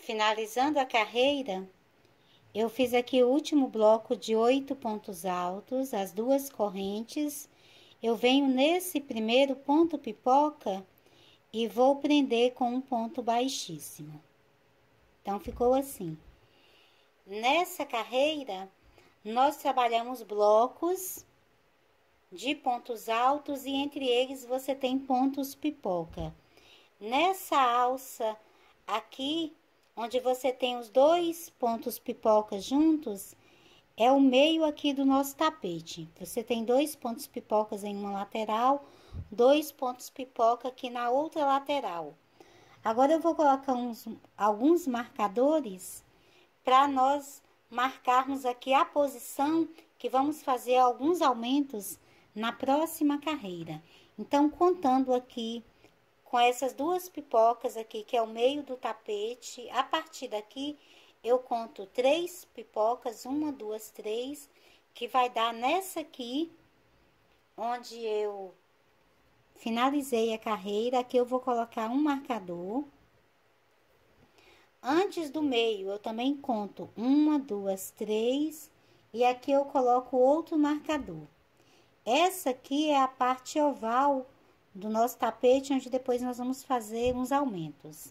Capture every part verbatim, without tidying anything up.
Finalizando a carreira, eu fiz aqui o último bloco de oito pontos altos, as duas correntes. Eu venho nesse primeiro ponto pipoca e vou prender com um ponto baixíssimo. Então, ficou assim. Nessa carreira, nós trabalhamos blocos de pontos altos e entre eles você tem pontos pipoca. Nessa alça aqui, onde você tem os dois pontos pipoca juntos, é o meio aqui do nosso tapete. Você tem dois pontos pipocas em uma lateral, dois pontos pipoca aqui na outra lateral. Agora eu vou colocar uns, alguns marcadores para nós marcarmos aqui a posição que vamos fazer alguns aumentos na próxima carreira. Então, contando aqui com essas duas pipocas aqui, que é o meio do tapete, a partir daqui eu conto três pipocas, uma, duas, três, que vai dar nessa aqui, onde eu finalizei a carreira. Aqui eu vou colocar um marcador. Antes do meio, eu também conto uma, duas, três, e aqui eu coloco outro marcador. Essa aqui é a parte oval do nosso tapete, onde depois nós vamos fazer uns aumentos.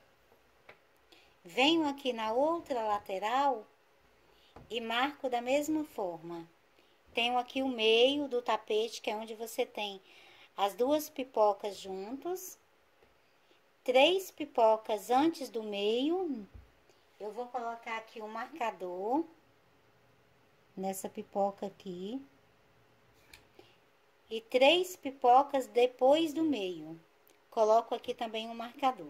Venho aqui na outra lateral e marco da mesma forma. Tenho aqui o meio do tapete, que é onde você tem as duas pipocas juntos. Três pipocas antes do meio. Eu vou colocar aqui um marcador nessa pipoca aqui. E três pipocas depois do meio. Coloco aqui também um marcador.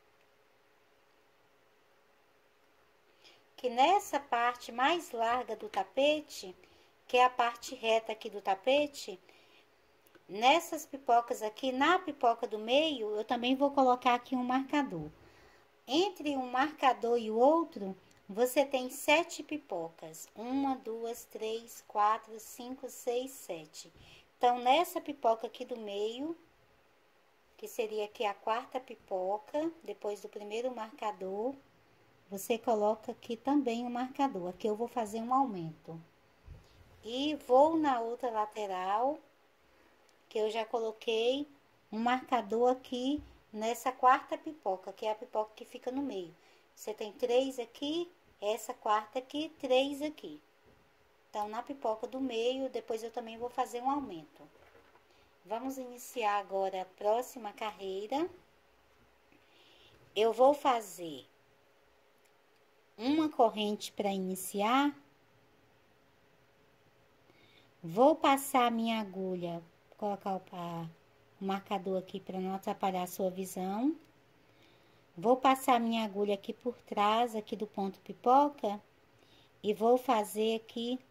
Que nessa parte mais larga do tapete, que é a parte reta aqui do tapete, nessas pipocas aqui, na pipoca do meio, eu também vou colocar aqui um marcador. Entre um marcador e o outro, você tem sete pipocas. Uma, duas, três, quatro, cinco, seis, sete. Então, nessa pipoca aqui do meio, que seria aqui a quarta pipoca, depois do primeiro marcador, você coloca aqui também o marcador. Aqui eu vou fazer um aumento. E vou na outra lateral, que eu já coloquei um marcador aqui nessa quarta pipoca, que é a pipoca que fica no meio. Você tem três aqui, essa quarta aqui, três aqui. Então, na pipoca do meio, depois eu também vou fazer um aumento. Vamos iniciar agora a próxima carreira. Eu vou fazer uma corrente para iniciar. Vou passar a minha agulha, colocar o, a, o marcador aqui para não atrapalhar a sua visão. Vou passar a minha agulha aqui por trás, aqui do ponto pipoca, e vou fazer aqui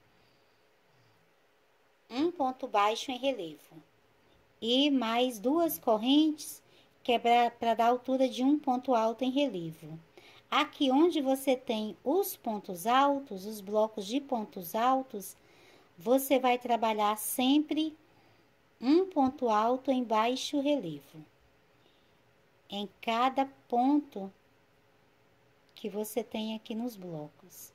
um ponto baixo em relevo. E mais duas correntes, que é para dar altura de um ponto alto em relevo. Aqui onde você tem os pontos altos, os blocos de pontos altos, você vai trabalhar sempre um ponto alto em baixo relevo. Em cada ponto que você tem aqui nos blocos.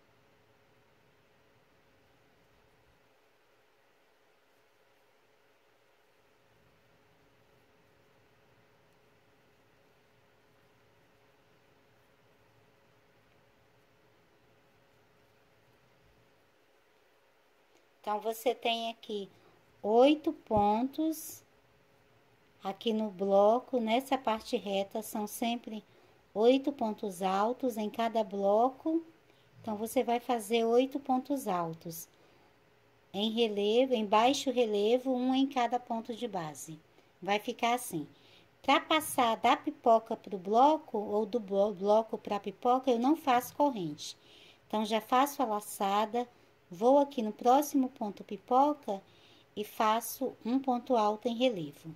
Então, você tem aqui oito pontos aqui no bloco. Nessa parte reta são sempre oito pontos altos em cada bloco. Então, você vai fazer oito pontos altos em relevo, em baixo relevo, um em cada ponto de base. Vai ficar assim. Para passar da pipoca para o bloco, ou do bloco para a pipoca, eu não faço corrente. Então, já faço a laçada. Vou aqui no próximo ponto pipoca e faço um ponto alto em relevo.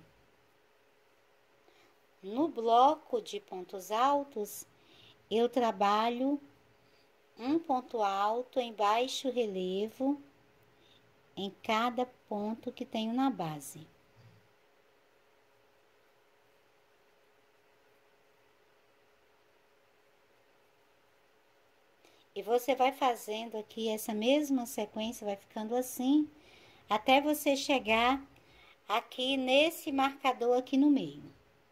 No bloco de pontos altos, eu trabalho um ponto alto em baixo relevo em cada ponto que tenho na base. E você vai fazendo aqui essa mesma sequência, vai ficando assim, até você chegar aqui nesse marcador aqui no meio.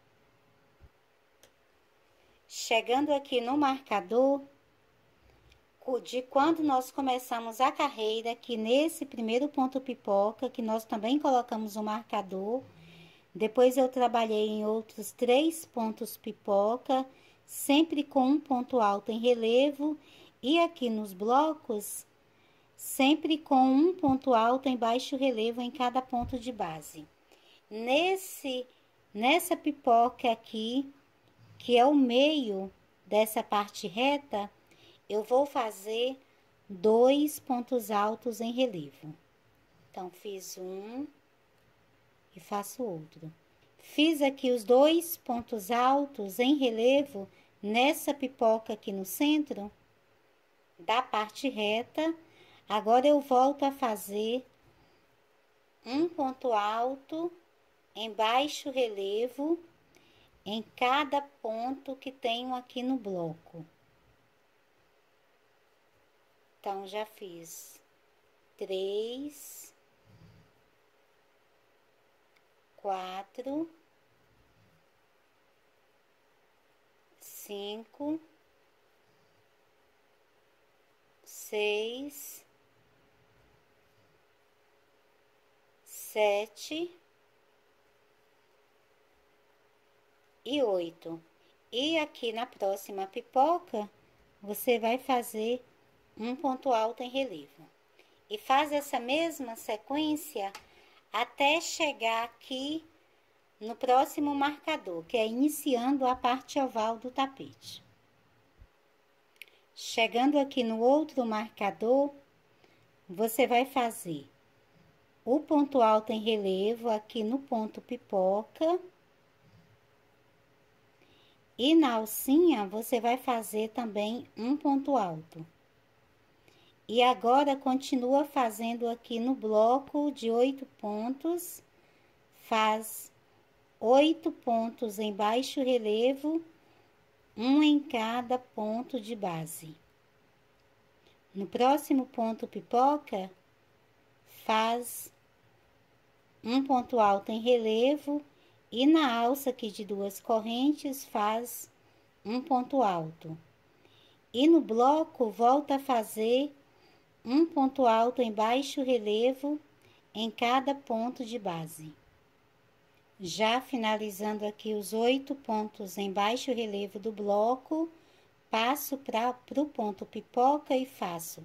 Chegando aqui no marcador, de quando nós começamos a carreira, aqui nesse primeiro ponto pipoca, que nós também colocamos o marcador. Depois eu trabalhei em outros três pontos pipoca, sempre com um ponto alto em relevo, e aqui nos blocos, sempre com um ponto alto em baixo relevo em cada ponto de base. Nesse, nessa pipoca aqui, que é o meio dessa parte reta, eu vou fazer dois pontos altos em relevo. Então, fiz um e faço outro. Fiz aqui os dois pontos altos em relevo nessa pipoca aqui no centro da parte reta. Agora, eu volto a fazer um ponto alto em baixo relevo em cada ponto que tenho aqui no bloco. Então, já fiz três, quatro, cinco, seis, sete e oito. E aqui na próxima pipoca, você vai fazer um ponto alto em relevo. E faz essa mesma sequência até chegar aqui no próximo marcador, que é iniciando a parte oval do tapete. Chegando aqui no outro marcador, você vai fazer o ponto alto em relevo aqui no ponto pipoca. E na alcinha, você vai fazer também um ponto alto. E agora, continua fazendo aqui no bloco de oito pontos, faz oito pontos em baixo relevo, um em cada ponto de base. No próximo ponto pipoca, faz um ponto alto em relevo e na alça aqui de duas correntes, faz um ponto alto. E no bloco, volta a fazer um ponto alto em baixo relevo em cada ponto de base. Já finalizando aqui os oito pontos em baixo relevo do bloco, passo para o ponto pipoca e faço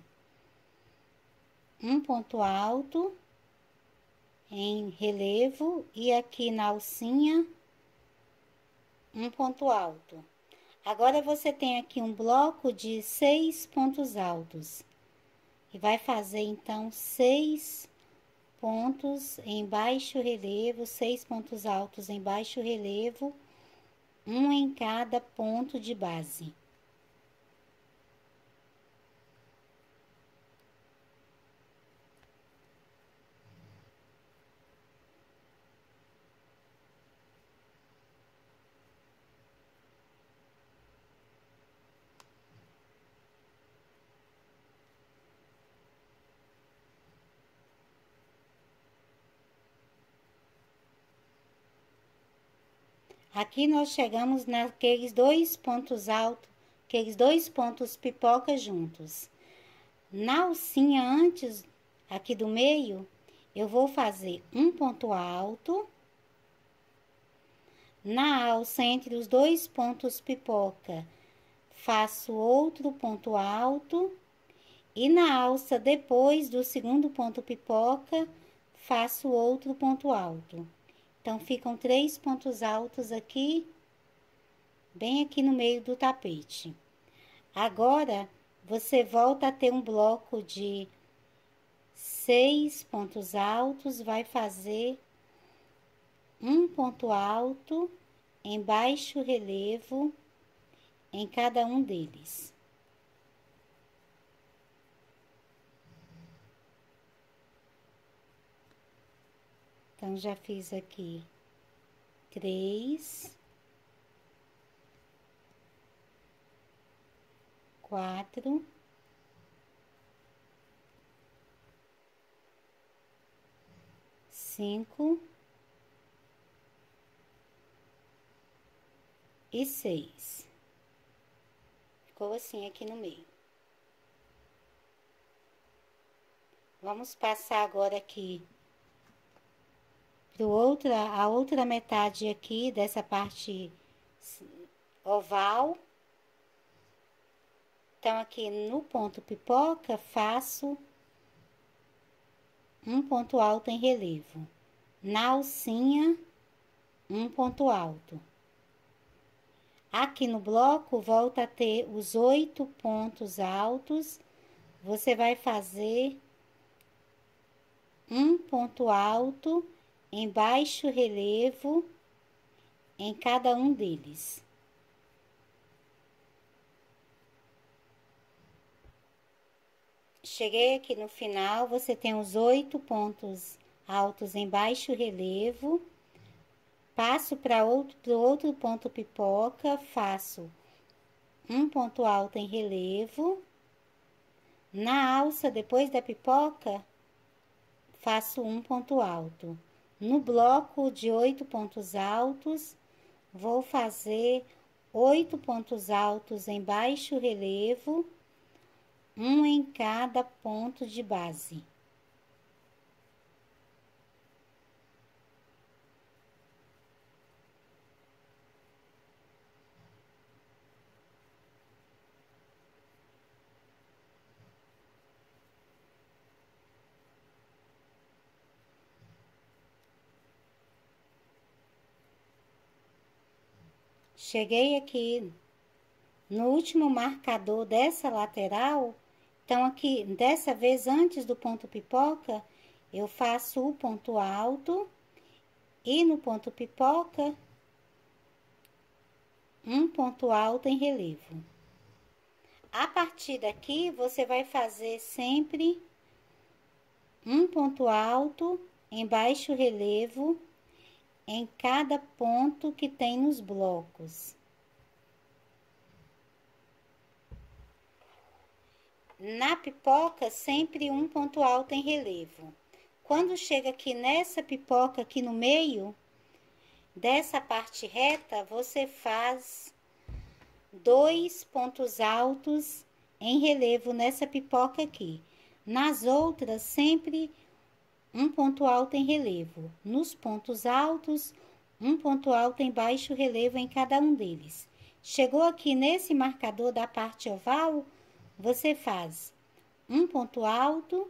um ponto alto em relevo e aqui na alcinha um ponto alto. Agora, você tem aqui um bloco de seis pontos altos. E vai fazer, então, seis pontos em baixo relevo, seis pontos altos em baixo relevo, um em cada ponto de base. Aqui nós chegamos naqueles dois pontos altos, aqueles dois pontos pipoca juntos. Na alcinha antes, aqui do meio, eu vou fazer um ponto alto. Na alça entre os dois pontos pipoca, faço outro ponto alto. E na alça depois do segundo ponto pipoca, faço outro ponto alto. Então, ficam três pontos altos aqui, bem aqui no meio do tapete. Agora, você volta a ter um bloco de seis pontos altos, vai fazer um ponto alto em baixo relevo em cada um deles. Então, já fiz aqui três, quatro, cinco e seis. Ficou assim aqui no meio. Vamos passar agora aqui pro outra, a outra metade aqui dessa parte oval. Então, aqui no ponto pipoca, faço um ponto alto em relevo. Na alcinha, um ponto alto. Aqui no bloco, volta a ter os oito pontos altos. Você vai fazer um ponto alto em baixo relevo em cada um deles. Cheguei aqui no final, você tem os oito pontos altos em baixo relevo. Passo para outro, pro outro ponto pipoca, faço um ponto alto em relevo. Na alça, depois da pipoca, faço um ponto alto. No bloco de oito pontos altos, vou fazer oito pontos altos em baixo relevo, um em cada ponto de base. Cheguei aqui no último marcador dessa lateral. Então, aqui, dessa vez, antes do ponto pipoca, eu faço o ponto alto e no ponto pipoca, um ponto alto em relevo. A partir daqui, você vai fazer sempre um ponto alto em baixo relevo em cada ponto que tem nos blocos. Na pipoca, sempre um ponto alto em relevo. Quando chega aqui nessa pipoca, aqui no meio, dessa parte reta, você faz dois pontos altos em relevo nessa pipoca aqui. Nas outras, sempre um ponto alto em relevo. Nos pontos altos, um ponto alto em baixo relevo em cada um deles. Chegou aqui nesse marcador da parte oval, você faz um ponto alto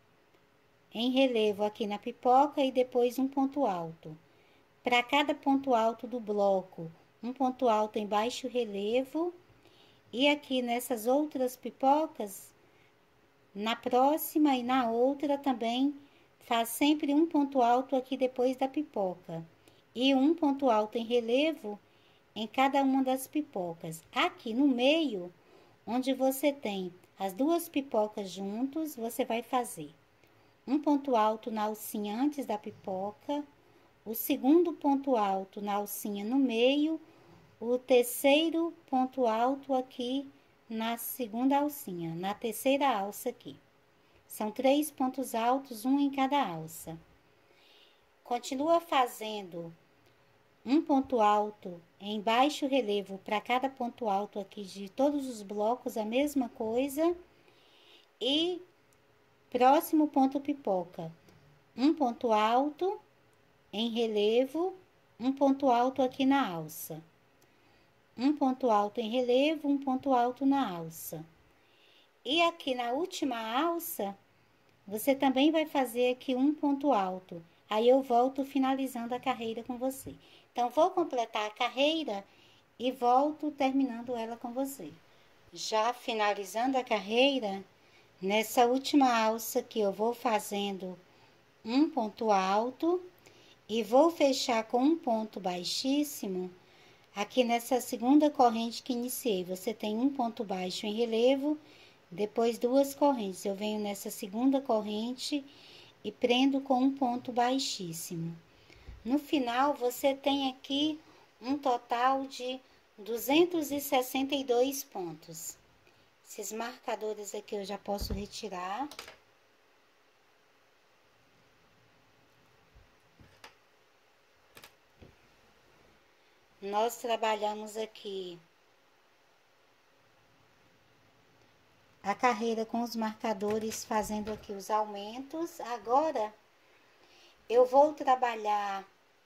em relevo aqui na pipoca e depois um ponto alto. Para cada ponto alto do bloco, um ponto alto em baixo relevo. E aqui nessas outras pipocas, na próxima e na outra também, faz sempre um ponto alto aqui depois da pipoca. E um ponto alto em relevo em cada uma das pipocas. Aqui no meio, onde você tem as duas pipocas juntos, você vai fazer um ponto alto na alcinha antes da pipoca, o segundo ponto alto na alcinha no meio, o terceiro ponto alto aqui na segunda alcinha, na terceira alça aqui. São três pontos altos, um em cada alça. Continua fazendo um ponto alto em baixo relevo para cada ponto alto aqui de todos os blocos, a mesma coisa. E próximo ponto pipoca, um ponto alto em relevo, um ponto alto aqui na alça. Um ponto alto em relevo, um ponto alto na alça. E aqui na última alça, você também vai fazer aqui um ponto alto. Aí eu volto finalizando a carreira com você. Então, vou completar a carreira e volto terminando ela com você. Já finalizando a carreira, nessa última alça aqui eu vou fazendo um ponto alto e vou fechar com um ponto baixíssimo. Aqui nessa segunda corrente que iniciei, você tem um ponto baixo em relevo, depois duas correntes. Eu venho nessa segunda corrente e prendo com um ponto baixíssimo. No final, você tem aqui um total de duzentos e sessenta e dois pontos. Esses marcadores aqui eu já posso retirar. Nós trabalhamos aqui a carreira com os marcadores, fazendo aqui os aumentos. Agora, eu vou trabalhar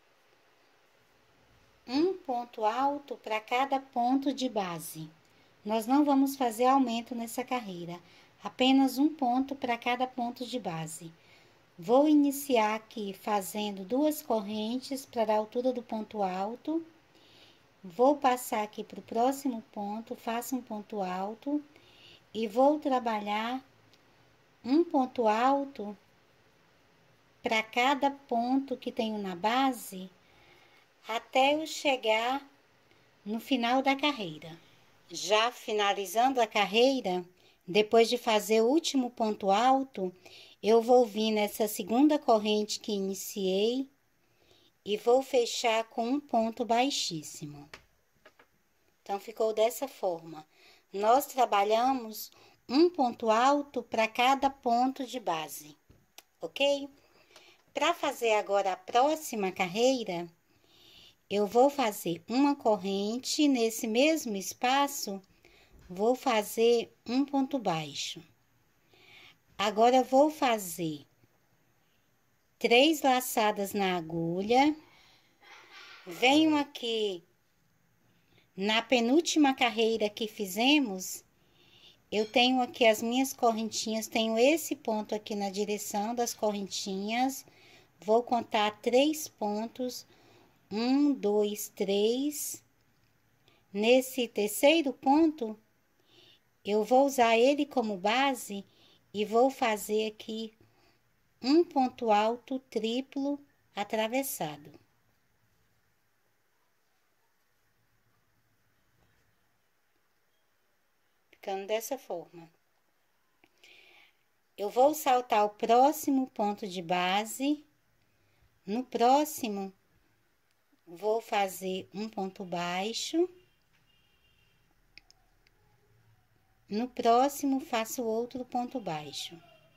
um ponto alto para cada ponto de base. Nós não vamos fazer aumento nessa carreira, apenas um ponto para cada ponto de base. Vou iniciar aqui fazendo duas correntes para a altura do ponto alto. Vou passar aqui para o próximo ponto, faço um ponto alto e vou trabalhar um ponto alto para cada ponto que tenho na base, até eu chegar no final da carreira. Já finalizando a carreira, depois de fazer o último ponto alto, eu vou vir nessa segunda corrente que iniciei e vou fechar com um ponto baixíssimo. Então, ficou dessa forma. Nós trabalhamos um ponto alto para cada ponto de base, ok? Para fazer agora a próxima carreira, eu vou fazer uma corrente, nesse mesmo espaço, vou fazer um ponto baixo. Agora, vou fazer três laçadas na agulha, venho aqui na penúltima carreira que fizemos, eu tenho aqui as minhas correntinhas, tenho esse ponto aqui na direção das correntinhas, vou contar três pontos, um, dois, três. Nesse terceiro ponto, eu vou usar ele como base e vou fazer aqui um ponto alto triplo atravessado. Ficando dessa forma. Eu vou saltar o próximo ponto de base. No próximo, vou fazer um ponto baixo. No próximo, faço outro ponto baixo.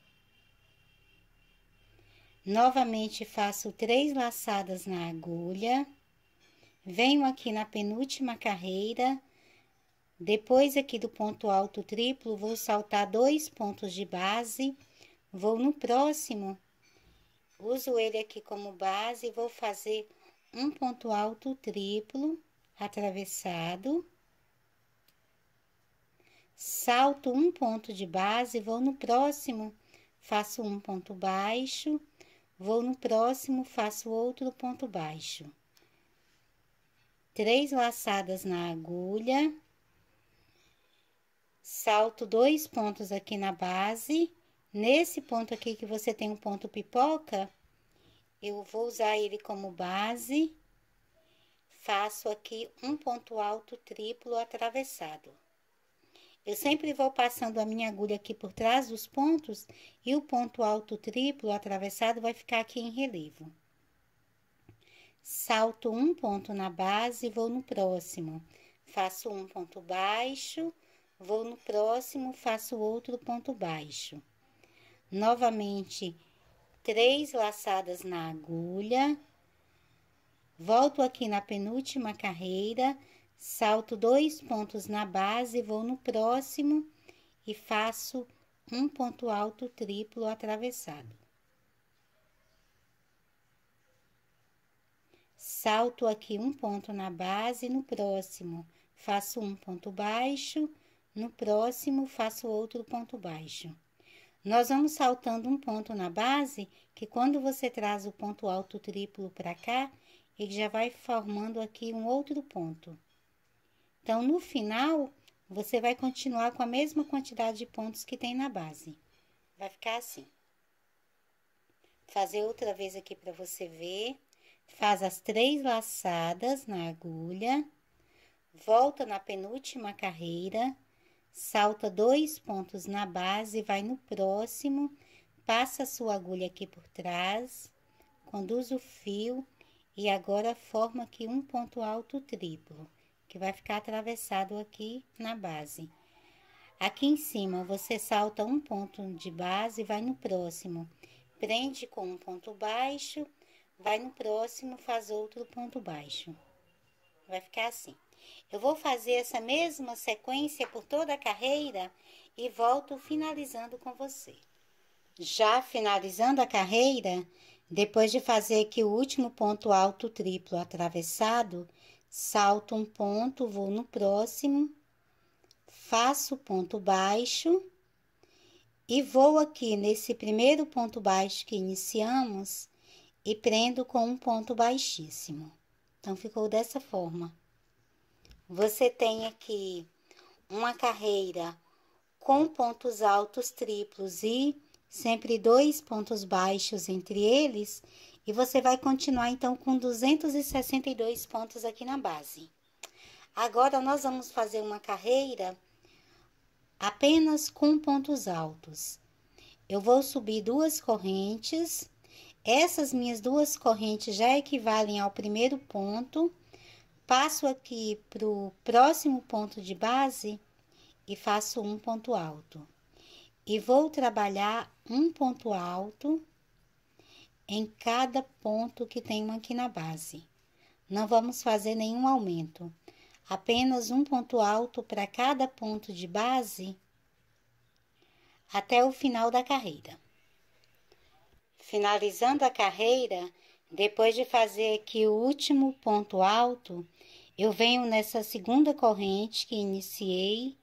Novamente, faço três laçadas na agulha. Venho aqui na penúltima carreira. Depois aqui do ponto alto triplo, vou saltar dois pontos de base. Vou no próximo, uso ele aqui como base e vou fazer um ponto alto triplo atravessado. Salto um ponto de base, vou no próximo, faço um ponto baixo, vou no próximo, faço outro ponto baixo. Três laçadas na agulha, salto dois pontos aqui na base. Nesse ponto aqui que você tem um ponto pipoca, eu vou usar ele como base, faço aqui um ponto alto triplo atravessado. Eu sempre vou passando a minha agulha aqui por trás dos pontos e o ponto alto triplo atravessado vai ficar aqui em relevo. Salto um ponto na base e vou no próximo. Faço um ponto baixo, vou no próximo, faço outro ponto baixo. Novamente, três laçadas na agulha. Volto aqui na penúltima carreira. Salto dois pontos na base, vou no próximo e faço um ponto alto triplo atravessado. Salto aqui um ponto na base, no próximo faço um ponto baixo, no próximo faço outro ponto baixo. Nós vamos saltando um ponto na base, que quando você traz o ponto alto triplo para cá, ele já vai formando aqui um outro ponto. Então, no final, você vai continuar com a mesma quantidade de pontos que tem na base. Vai ficar assim. Fazer outra vez aqui para você ver. Faz as três laçadas na agulha. Volta na penúltima carreira. Salta dois pontos na base, vai no próximo. Passa a sua agulha aqui por trás. Conduz o fio. E agora, forma aqui um ponto alto triplo, que vai ficar atravessado aqui na base. Aqui em cima, você salta um ponto de base e vai no próximo. Prende com um ponto baixo, vai no próximo, faz outro ponto baixo. Vai ficar assim. Eu vou fazer essa mesma sequência por toda a carreira e volto finalizando com você. Já finalizando a carreira, depois de fazer aqui o último ponto alto triplo atravessado, salto um ponto, vou no próximo, faço ponto baixo e vou aqui nesse primeiro ponto baixo que iniciamos e prendo com um ponto baixíssimo. Então, ficou dessa forma. Você tem aqui uma carreira com pontos altos triplos e sempre dois pontos baixos entre eles, e você vai continuar então com duzentos e sessenta e dois pontos aqui na base. Agora, nós vamos fazer uma carreira apenas com pontos altos. Eu vou subir duas correntes, essas minhas duas correntes já equivalem ao primeiro ponto, passo aqui para o próximo ponto de base e faço um ponto alto. E vou trabalhar um ponto alto em cada ponto que tenho aqui na base. Não vamos fazer nenhum aumento, apenas um ponto alto para cada ponto de base até o final da carreira. Finalizando a carreira, depois de fazer aqui o último ponto alto, eu venho nessa segunda corrente que iniciei,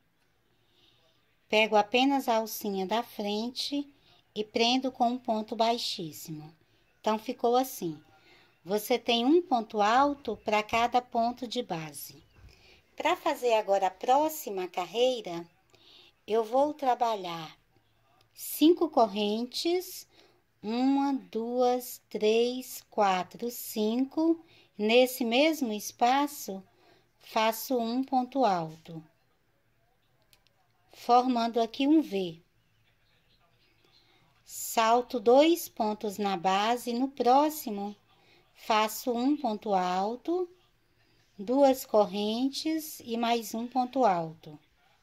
pego apenas a alcinha da frente e prendo com um ponto baixíssimo. Então, ficou assim. Você tem um ponto alto para cada ponto de base. Para fazer agora a próxima carreira, eu vou trabalhar cinco correntes, uma, duas, três, quatro, cinco. Nesse mesmo espaço, faço um ponto alto, formando aqui um V. Salto dois pontos na base, no próximo, faço um ponto alto, duas correntes e mais um ponto alto.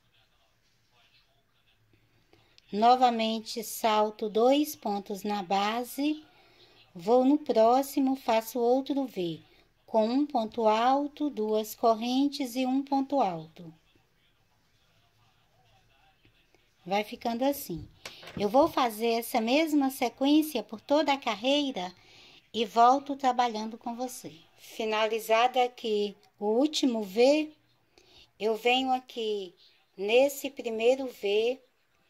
Novamente, salto dois pontos na base, vou no próximo, faço outro V, com um ponto alto, duas correntes e um ponto alto. Vai ficando assim. Eu vou fazer essa mesma sequência por toda a carreira e volto trabalhando com você. Finalizado aqui o último V, eu venho aqui nesse primeiro V,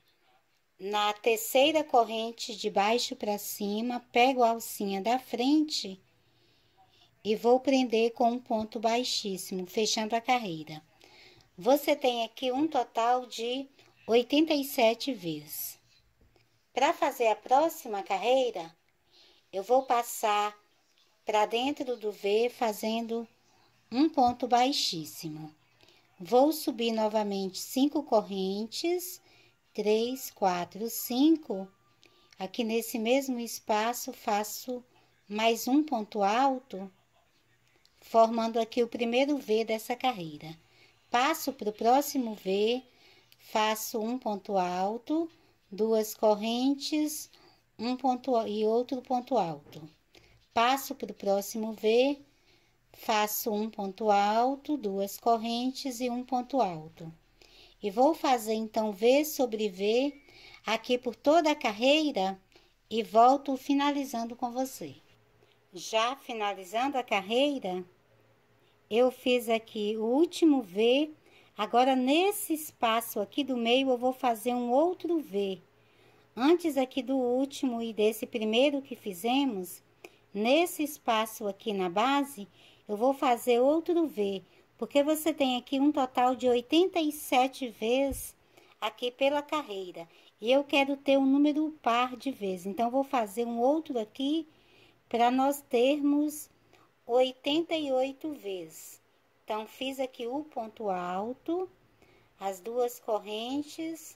na terceira corrente de baixo para cima, pego a alcinha da frente e vou prender com um ponto baixíssimo, fechando a carreira. Você tem aqui um total de oitenta e sete Vs. Para fazer a próxima carreira, eu vou passar para dentro do V fazendo um ponto baixíssimo. Vou subir novamente cinco correntes, três, quatro, cinco. Aqui nesse mesmo espaço faço mais um ponto alto, formando aqui o primeiro V dessa carreira. Passo para o próximo V, faço um ponto alto, duas correntes, um ponto e outro ponto alto. Passo para o próximo V, faço um ponto alto, duas correntes e um ponto alto. E vou fazer então V sobre V aqui por toda a carreira e volto finalizando com você. Já finalizando a carreira, eu fiz aqui o último V. Agora, nesse espaço aqui do meio, eu vou fazer um outro V. Antes aqui do último e desse primeiro que fizemos, nesse espaço aqui na base, eu vou fazer outro V, porque você tem aqui um total de oitenta e sete Vs aqui pela carreira. E eu quero ter um número par de vezes, então, vou fazer um outro aqui para nós termos oitenta e oito Vs. Então, fiz aqui o ponto alto, as duas correntes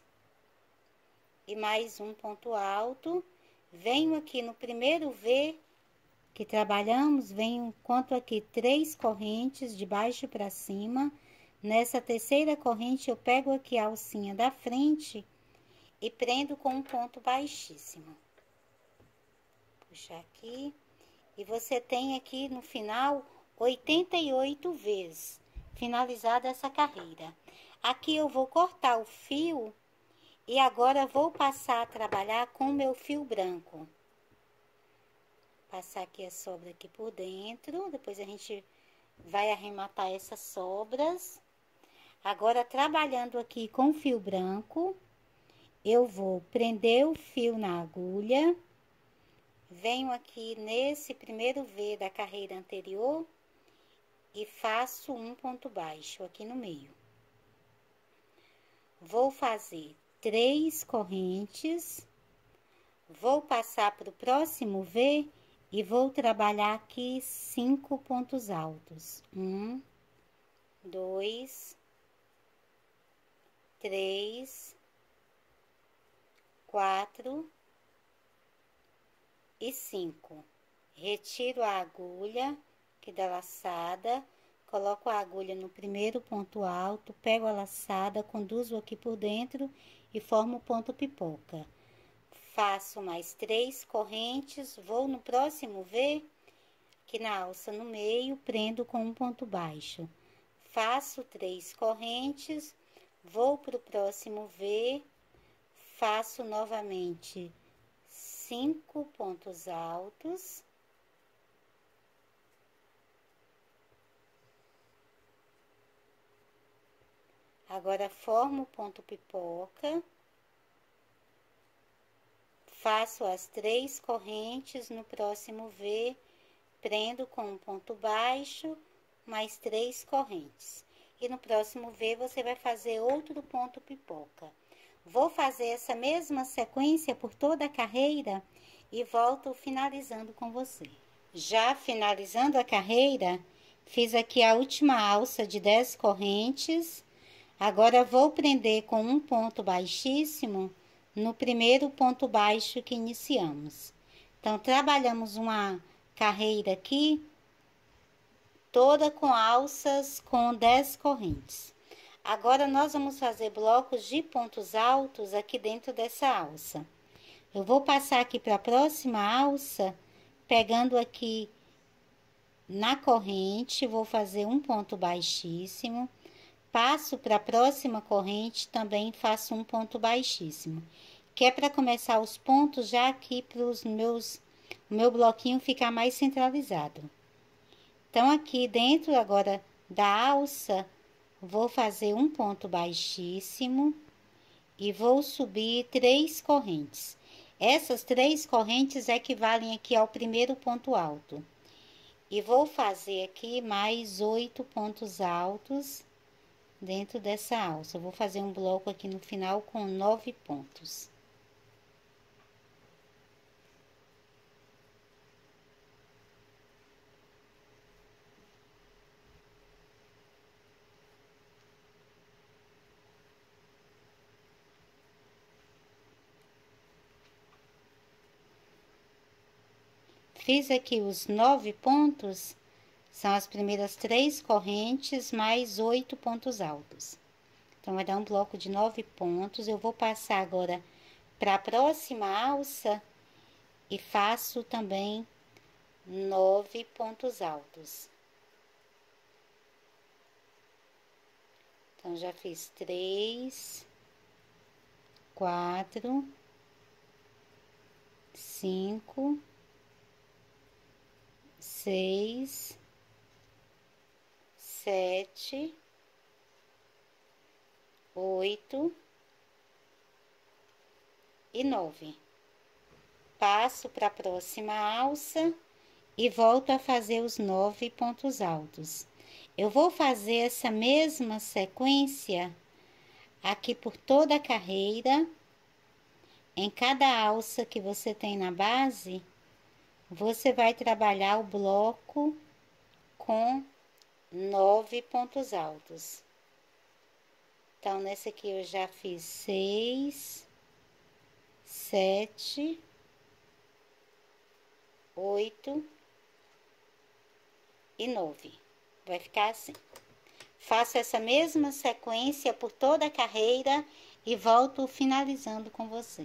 e mais um ponto alto. Venho aqui no primeiro V que trabalhamos, venho, conto aqui três correntes de baixo para cima. Nessa terceira corrente, eu pego aqui a alcinha da frente e prendo com um ponto baixíssimo. Puxar aqui. E você tem aqui no final oitenta e oito vezes, finalizada essa carreira. Aqui eu vou cortar o fio e agora vou passar a trabalhar com o meu fio branco. Passar aqui a sobra aqui por dentro, depois a gente vai arrematar essas sobras. Agora, trabalhando aqui com o fio branco, eu vou prender o fio na agulha, venho aqui nesse primeiro V da carreira anterior e faço um ponto baixo aqui no meio. Vou fazer três correntes, vou passar para o próximo V e vou trabalhar aqui cinco pontos altos. Um, dois, três, quatro e cinco. Retiro a agulha aqui da laçada, coloco a agulha no primeiro ponto alto, pego a laçada, conduzo aqui por dentro e formo o ponto pipoca. Faço mais três correntes, vou no próximo V, aqui na alça no meio, prendo com um ponto baixo. Faço três correntes, vou para o próximo V, faço novamente cinco pontos altos. Agora, formo o ponto pipoca. Faço as três correntes no próximo V, prendo com um ponto baixo, mais três correntes. E no próximo V, você vai fazer outro ponto pipoca. Vou fazer essa mesma sequência por toda a carreira e volto finalizando com você. Já finalizando a carreira, fiz aqui a última alça de dez correntes. Agora, vou prender com um ponto baixíssimo no primeiro ponto baixo que iniciamos. Então, trabalhamos uma carreira aqui, toda com alças com dez correntes. Agora, nós vamos fazer blocos de pontos altos aqui dentro dessa alça. Eu vou passar aqui para a próxima alça, pegando aqui na corrente, vou fazer um ponto baixíssimo. Passo para a próxima corrente, também faço um ponto baixíssimo, que é para começar os pontos já aqui para os meus, o meu bloquinho ficar mais centralizado. Então, aqui dentro agora da alça, vou fazer um ponto baixíssimo e vou subir três correntes. Essas três correntes equivalem aqui ao primeiro ponto alto. E vou fazer aqui mais oito pontos altos dentro dessa alça. Eu vou fazer um bloco aqui no final com nove pontos. Fiz aqui os nove pontos, são as primeiras três correntes mais oito pontos altos. Então, vai dar um bloco de nove pontos. Eu vou passar agora para a próxima alça e faço também nove pontos altos. Então, já fiz três, quatro, cinco, seis, sete, oito e nove. Passo para a próxima alça e volto a fazer os nove pontos altos. Eu vou fazer essa mesma sequência aqui por toda a carreira. Em cada alça que você tem na base, você vai trabalhar o bloco com nove pontos altos. Então, nesse aqui eu já fiz seis, sete, oito e nove. Vai ficar assim. Faço essa mesma sequência por toda a carreira e volto finalizando com você.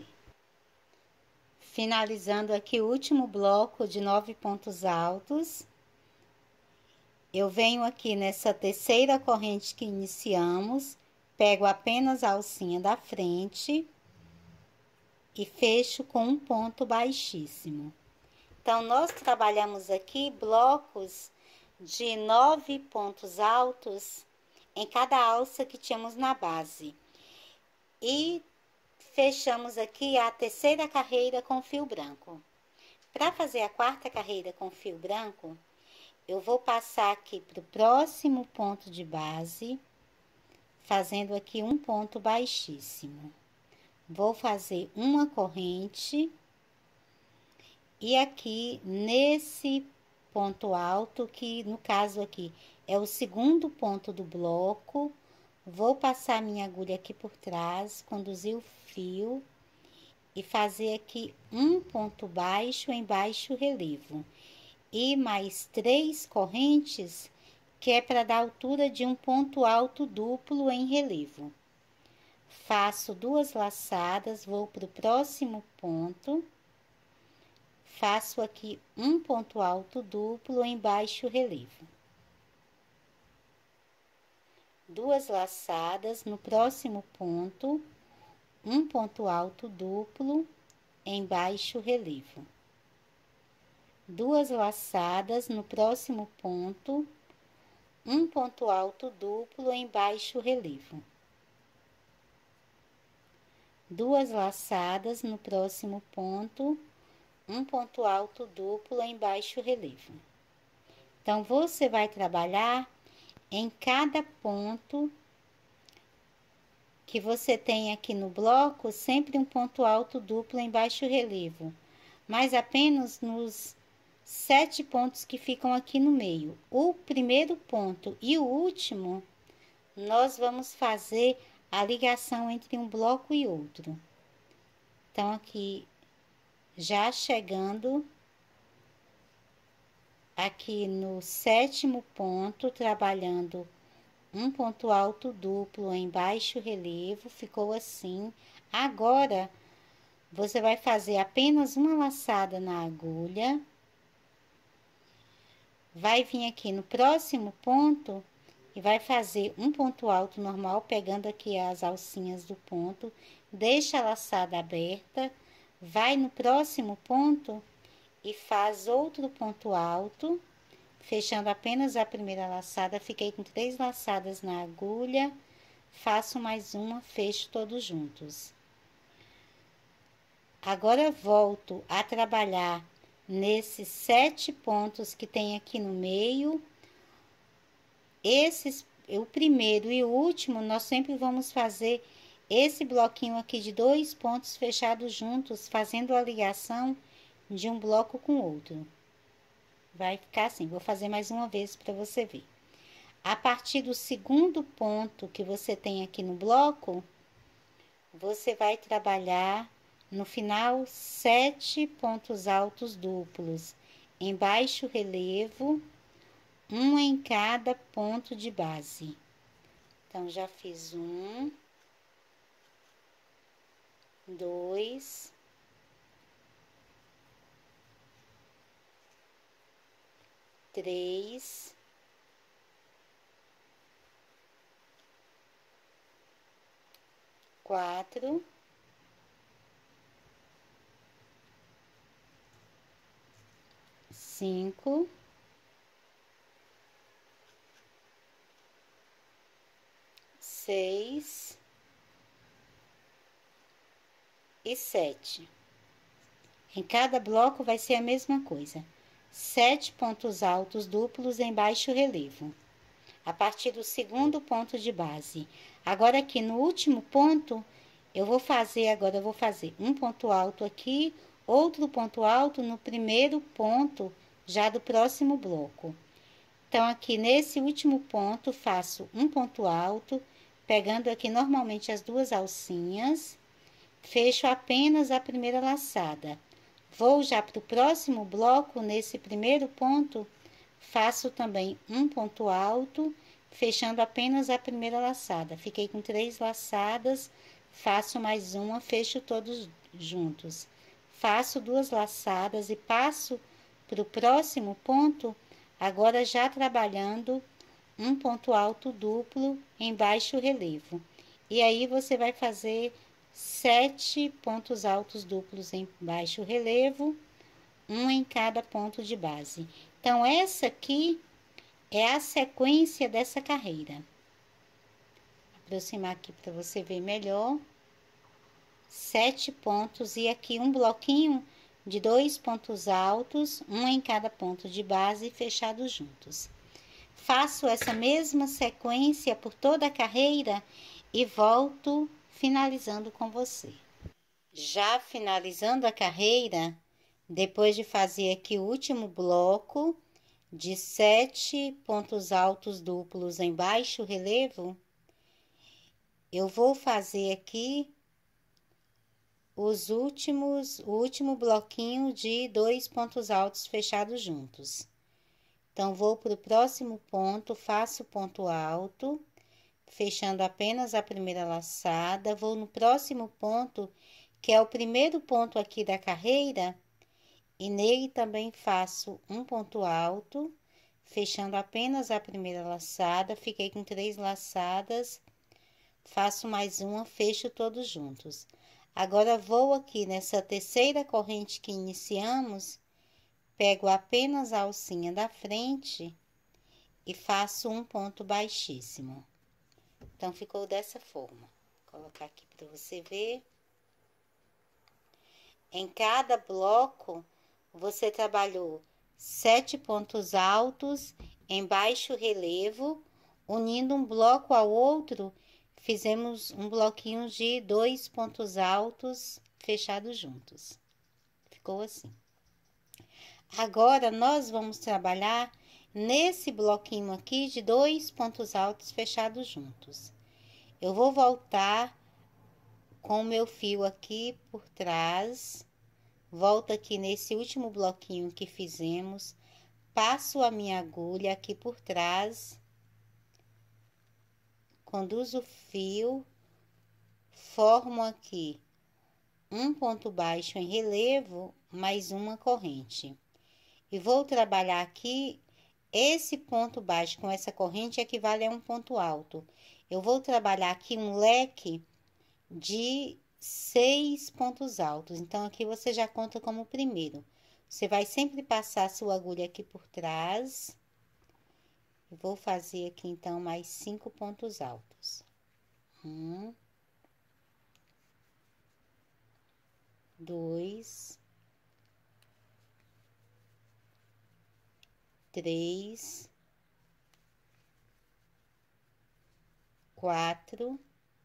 Finalizando aqui o último bloco de nove pontos altos. eu venho aqui nessa terceira corrente que iniciamos, pego apenas a alcinha da frente e fecho com um ponto baixíssimo. Então, nós trabalhamos aqui blocos de nove pontos altos em cada alça que tínhamos na base. E fechamos aqui a terceira carreira com fio branco. Para fazer a quarta carreira com fio branco, eu vou passar aqui para o próximo ponto de base, fazendo aqui um ponto baixíssimo. Vou fazer uma corrente e aqui nesse ponto alto, que no caso aqui é o segundo ponto do bloco, vou passar minha agulha aqui por trás, conduzir o fio e fazer aqui um ponto baixo em baixo relevo. E mais três correntes, que é para dar altura de um ponto alto duplo em relevo. Faço duas laçadas, vou para o próximo ponto, faço aqui um ponto alto duplo em baixo relevo. Duas laçadas no próximo ponto, um ponto alto duplo em baixo relevo. Duas laçadas no próximo ponto, um ponto alto duplo em baixo relevo. Duas laçadas no próximo ponto, um ponto alto duplo em baixo relevo. Então, você vai trabalhar em cada ponto que você tem aqui no bloco, sempre um ponto alto duplo em baixo relevo, mas apenas nos sete pontos que ficam aqui no meio. O primeiro ponto e o último, nós vamos fazer a ligação entre um bloco e outro. Então, aqui, já chegando aqui no sétimo ponto, trabalhando um ponto alto duplo em baixo relevo, ficou assim. Agora, você vai fazer apenas uma laçada na agulha. Vai vir aqui no próximo ponto e vai fazer um ponto alto normal, pegando aqui as alcinhas do ponto, deixa a laçada aberta, vai no próximo ponto e faz outro ponto alto, fechando apenas a primeira laçada. Fiquei com três laçadas na agulha, faço mais uma, fecho todos juntos. Agora, volto a trabalhar nesses sete pontos que tem aqui no meio. Esses, o primeiro e o último, nós sempre vamos fazer esse bloquinho aqui de dois pontos fechados juntos, fazendo a ligação de um bloco com o outro. Vai ficar assim, vou fazer mais uma vez para você ver. A partir do segundo ponto que você tem aqui no bloco, você vai trabalhar no final sete pontos altos duplos em baixo relevo, um em cada ponto de base. Então, já fiz um, dois, três, quatro, cinco, seis e sete. Em cada bloco vai ser a mesma coisa. Sete pontos altos duplos em baixo relevo, a partir do segundo ponto de base. Agora, aqui no último ponto, eu vou fazer, agora eu vou fazer um ponto alto aqui, outro ponto alto no primeiro ponto já do próximo bloco. Então, aqui nesse último ponto, faço um ponto alto, pegando aqui normalmente as duas alcinhas, fecho apenas a primeira laçada. Vou já para o próximo bloco, nesse primeiro ponto, faço também um ponto alto, fechando apenas a primeira laçada. Fiquei com três laçadas, faço mais uma, fecho todos juntos. Faço duas laçadas e passo para o próximo ponto, Agora já trabalhando um ponto alto duplo em baixo relevo. E aí você vai fazer sete pontos altos duplos em baixo relevo, um em cada ponto de base. Então, essa aqui é a sequência dessa carreira. Vou aproximar aqui para você ver melhor. Sete pontos e aqui um bloquinho de dois pontos altos, um em cada ponto de base, fechados juntos. Faço essa mesma sequência por toda a carreira e volto finalizando com você. Já finalizando a carreira, depois de fazer aqui o último bloco de sete pontos altos duplos em baixo relevo, eu vou fazer aqui os últimos, o último bloquinho de dois pontos altos fechados juntos. Então, vou para o próximo ponto, faço ponto alto, fechando apenas a primeira laçada, vou no próximo ponto, que é o primeiro ponto aqui da carreira, e nele também faço um ponto alto, fechando apenas a primeira laçada, fiquei com três laçadas, faço mais uma, fecho todos juntos. Agora, vou aqui nessa terceira corrente que iniciamos, pego apenas a alcinha da frente e faço um ponto baixíssimo. Então, ficou dessa forma. Vou colocar aqui para você ver. Em cada bloco, você trabalhou sete pontos altos em baixo relevo, unindo um bloco ao outro, fizemos um bloquinho de dois pontos altos fechados juntos. Ficou assim. Agora, nós vamos trabalhar nesse bloquinho aqui de dois pontos altos fechados juntos. Eu vou voltar com o meu fio aqui por trás, volto aqui nesse último bloquinho que fizemos, passo a minha agulha aqui por trás, conduzo o fio, formo aqui um ponto baixo em relevo, mais uma corrente. E vou trabalhar aqui, esse ponto baixo com essa corrente equivale a um ponto alto. Eu vou trabalhar aqui um leque de seis pontos altos. Então, aqui você já conta como primeiro. Você vai sempre passar a sua agulha aqui por trás. Vou fazer aqui, então, mais cinco pontos altos. Um. Dois. Três. Quatro.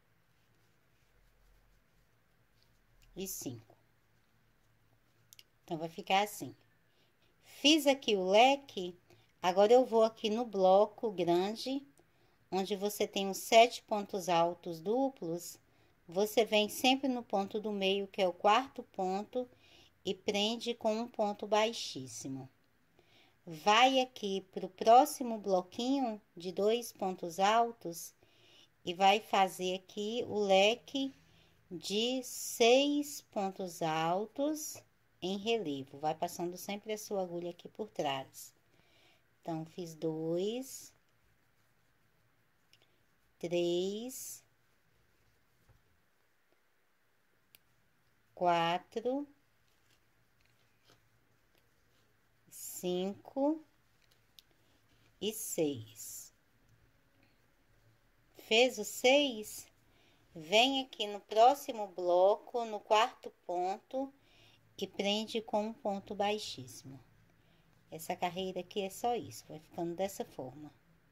E cinco. Então, vai ficar assim. Fiz aqui o leque, agora eu vou aqui no bloco grande, onde você tem os sete pontos altos duplos, você vem sempre no ponto do meio, que é o quarto ponto, e prende com um ponto baixíssimo. Vai aqui pro próximo bloquinho de dois pontos altos e vai fazer aqui o leque de seis pontos altos em relevo. Vai passando sempre a sua agulha aqui por trás. Então, fiz dois, três, quatro, cinco e seis. Fez o seis? Vem aqui no próximo bloco, no quarto ponto, e prende com um ponto baixíssimo. Essa carreira aqui é só isso, vai ficando dessa forma.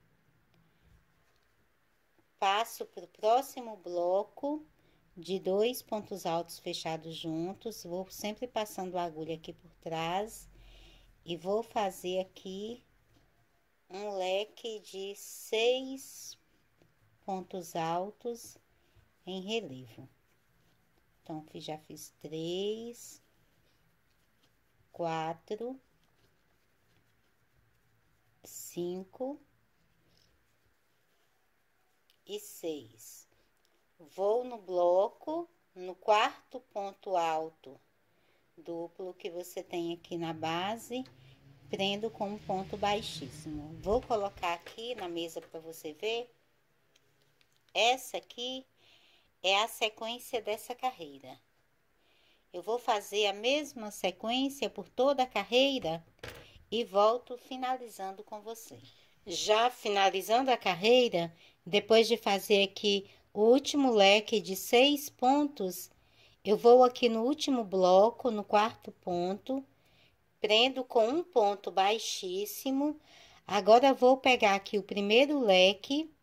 Passo para o próximo bloco de dois pontos altos fechados juntos, vou sempre passando a agulha aqui por trás e vou fazer aqui um leque de seis pontos altos em relevo. Então, já fiz três, quatro, cinco e seis. Vou no bloco, no quarto ponto alto duplo que você tem aqui na base, prendo com um ponto baixíssimo. Vou colocar aqui na mesa para você ver. Essa aqui é a sequência dessa carreira. Eu vou fazer a mesma sequência por toda a carreira e volto finalizando com você. Já finalizando a carreira, depois de fazer aqui o último leque de seis pontos, eu vou aqui no último bloco, no quarto ponto, prendo com um ponto baixíssimo. Agora, vou pegar aqui o primeiro leque,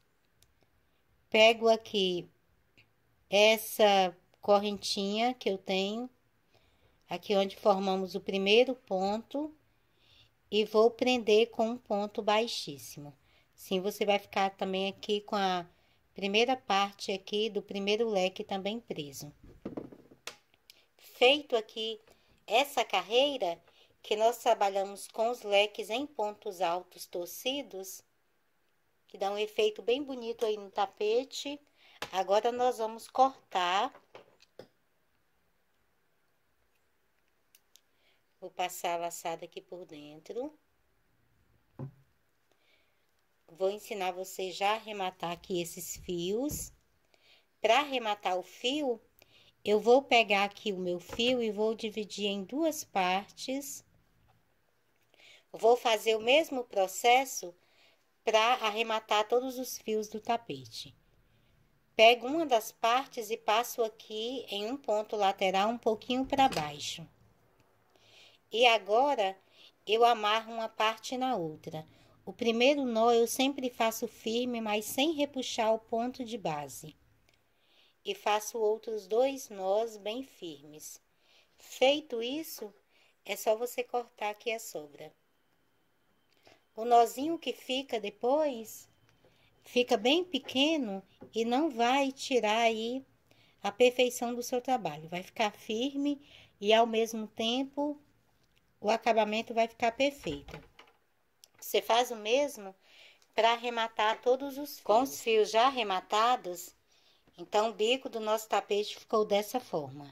pego aqui essa correntinha que eu tenho, aqui onde formamos o primeiro ponto, e vou prender com um ponto baixíssimo. Assim, você vai ficar também aqui com a primeira parte aqui do primeiro leque também preso. Feito aqui essa carreira, que nós trabalhamos com os leques em pontos altos torcidos, que dá um efeito bem bonito aí no tapete. Agora, nós vamos cortar. Vou passar a laçada aqui por dentro. Vou ensinar você já a arrematar aqui esses fios. Para arrematar o fio, eu vou pegar aqui o meu fio e vou dividir em duas partes. Vou fazer o mesmo processo para arrematar todos os fios do tapete. Pego uma das partes e passo aqui em um ponto lateral um pouquinho para baixo. E agora, eu amarro uma parte na outra. O primeiro nó eu sempre faço firme, mas sem repuxar o ponto de base. E faço outros dois nós bem firmes. Feito isso, é só você cortar aqui a sobra. O nozinho que fica depois, fica bem pequeno e não vai tirar aí a perfeição do seu trabalho. Vai ficar firme e, ao mesmo tempo, o acabamento vai ficar perfeito. Você faz o mesmo para arrematar todos os fios. Com os fios já arrematados, então o bico do nosso tapete ficou dessa forma.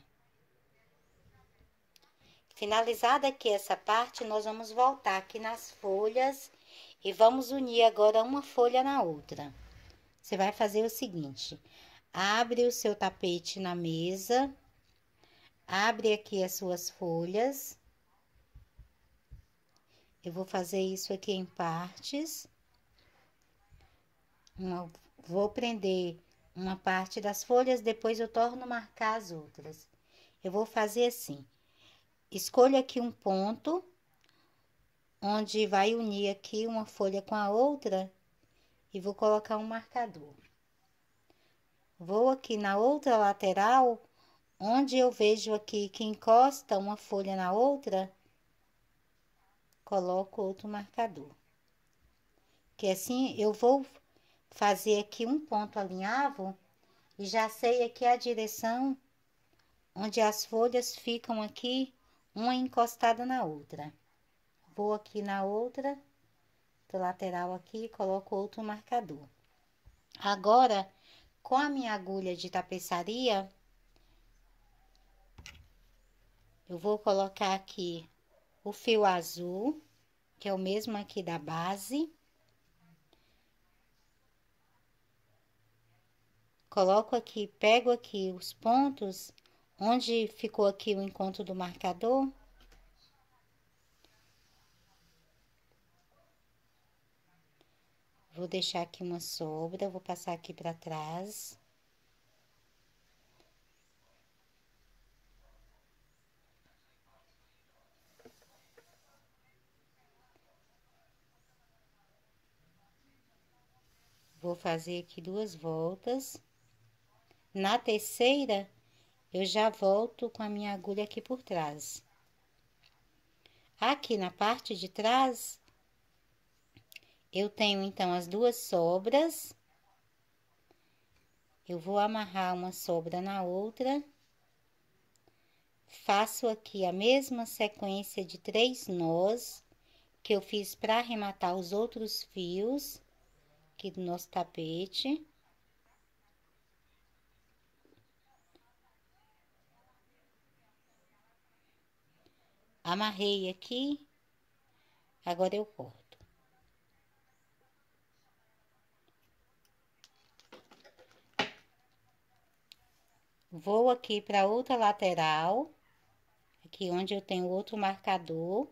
Finalizada aqui essa parte, nós vamos voltar aqui nas folhas e vamos unir agora uma folha na outra. Você vai fazer o seguinte: abre o seu tapete na mesa, abre aqui as suas folhas. Eu vou fazer isso aqui em partes. Uma, vou prender uma parte das folhas, depois eu torno a marcar as outras. Eu vou fazer assim: escolho aqui um ponto, onde vai unir aqui uma folha com a outra, e vou colocar um marcador. Vou aqui na outra lateral, onde eu vejo aqui que encosta uma folha na outra, coloco outro marcador. Que assim eu vou fazer aqui um ponto alinhavo e já sei aqui a direção onde as folhas ficam aqui, uma encostada na outra. Vou aqui na outra, do lateral aqui, coloco outro marcador. Agora, com a minha agulha de tapeçaria, eu vou colocar aqui o fio azul, que é o mesmo aqui da base. Coloco aqui, pego aqui os pontos onde ficou aqui o encontro do marcador. Vou deixar aqui uma sobra, vou passar aqui para trás. Vou fazer aqui duas voltas. Na terceira, eu já volto com a minha agulha aqui por trás. Aqui na parte de trás, eu tenho, então, as duas sobras. Eu vou amarrar uma sobra na outra. Faço aqui a mesma sequência de três nós que eu fiz para arrematar os outros fios aqui do nosso tapete. Amarrei aqui, Agora eu corto. Vou aqui para outra lateral, aqui onde eu tenho outro marcador.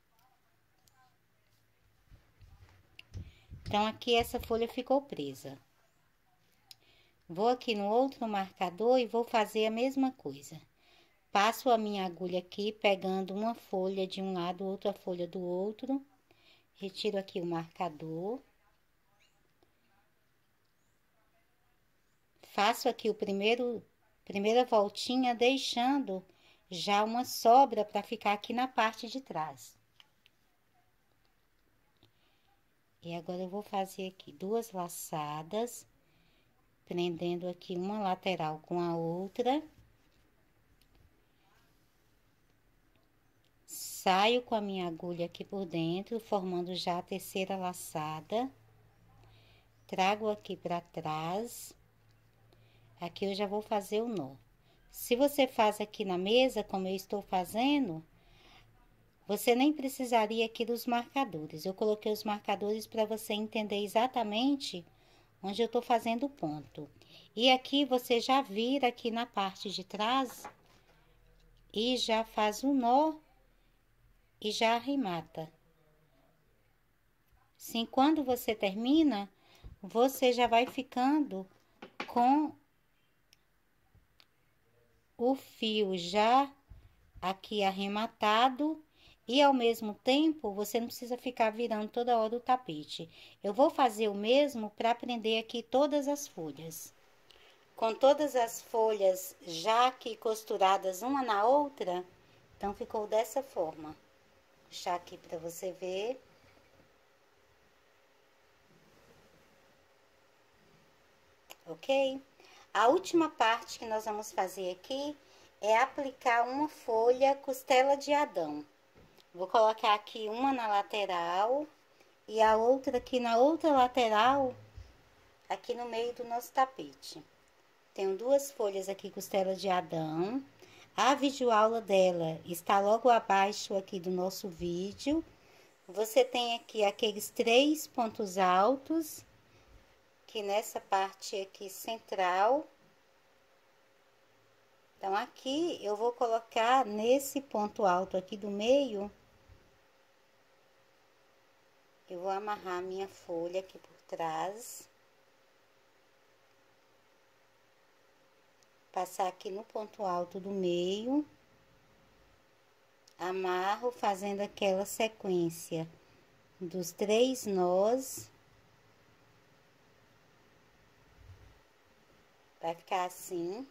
Então, aqui essa folha ficou presa. Vou aqui no outro marcador e vou fazer a mesma coisa. Passo a minha agulha aqui, pegando uma folha de um lado, outra folha do outro. Retiro aqui o marcador. Faço aqui o primeiro, primeira voltinha, deixando já uma sobra para ficar aqui na parte de trás. E agora eu vou fazer aqui duas laçadas, prendendo aqui uma lateral com a outra. Saio com a minha agulha aqui por dentro, formando já a terceira laçada. Trago aqui para trás. Aqui eu já vou fazer o nó. Se você faz aqui na mesa, como eu estou fazendo, você nem precisaria aqui dos marcadores. Eu coloquei os marcadores para você entender exatamente onde eu tô fazendo o ponto. E aqui você já vira aqui na parte de trás e já faz o nó e já arremata. Assim, quando você termina, você já vai ficando com o fio já aqui arrematado. E, ao mesmo tempo, você não precisa ficar virando toda hora o tapete. Eu vou fazer o mesmo para prender aqui todas as folhas. Com todas as folhas já aqui costuradas uma na outra, então, ficou dessa forma. Vou deixar aqui para você ver. Ok? A última parte que nós vamos fazer aqui é aplicar uma folha costela de Adão. Vou colocar aqui uma na lateral e a outra aqui na outra lateral, aqui no meio do nosso tapete. Tenho duas folhas aqui, costela de Adão. A videoaula dela está logo abaixo aqui do nosso vídeo. Você tem aqui aqueles três pontos altos, que nessa parte aqui central. Então, aqui eu vou colocar nesse ponto alto aqui do meio. Eu vou amarrar a minha folha aqui por trás. Passar aqui no ponto alto do meio. Amarro, fazendo aquela sequência dos três nós. Vai ficar assim.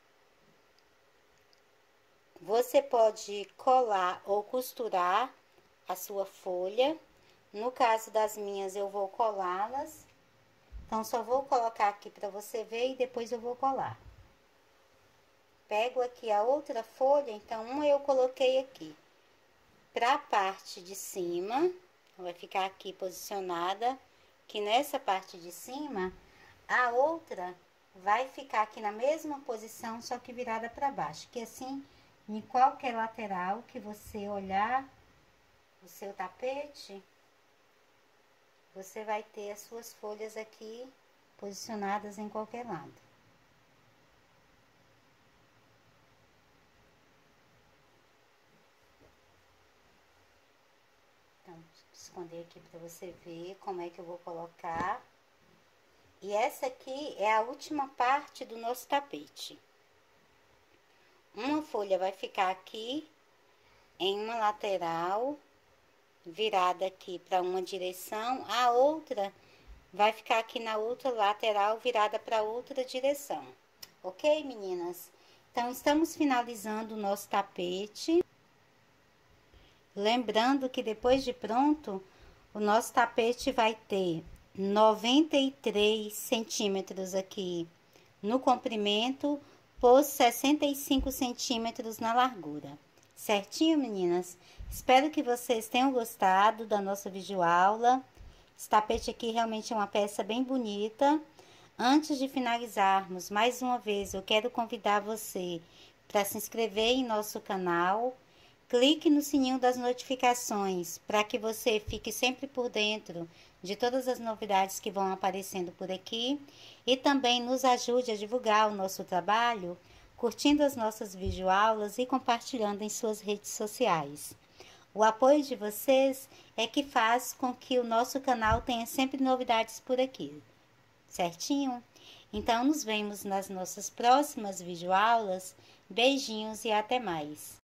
Você pode colar ou costurar a sua folha. No caso das minhas, eu vou colá-las. Então, só vou colocar aqui para você ver e depois eu vou colar. Pego aqui a outra folha, então, uma eu coloquei aqui para a parte de cima. Vai ficar aqui posicionada, que nessa parte de cima, a outra vai ficar aqui na mesma posição, só que virada para baixo. Que assim, em qualquer lateral que você olhar o seu tapete, você vai ter as suas folhas aqui posicionadas em qualquer lado. Então, vou esconder aqui para você ver como é que eu vou colocar. E essa aqui é a última parte do nosso tapete. Uma folha vai ficar aqui em uma lateral, virada aqui para uma direção, a outra vai ficar aqui na outra lateral, virada para outra direção. Ok, meninas? Então, estamos finalizando o nosso tapete. Lembrando que depois de pronto, o nosso tapete vai ter noventa e três centímetros aqui no comprimento, por sessenta e cinco centímetros na largura. Certinho, meninas? Espero que vocês tenham gostado da nossa videoaula. Esse tapete aqui realmente é uma peça bem bonita. Antes de finalizarmos, mais uma vez, eu quero convidar você para se inscrever em nosso canal, Clique no sininho das notificações para que você fique sempre por dentro de todas as novidades que vão aparecendo por aqui e também nos ajude a divulgar o nosso trabalho, curtindo as nossas videoaulas e compartilhando em suas redes sociais. O apoio de vocês é que faz com que o nosso canal tenha sempre novidades por aqui, certinho? Então, nos vemos nas nossas próximas videoaulas. Beijinhos e até mais!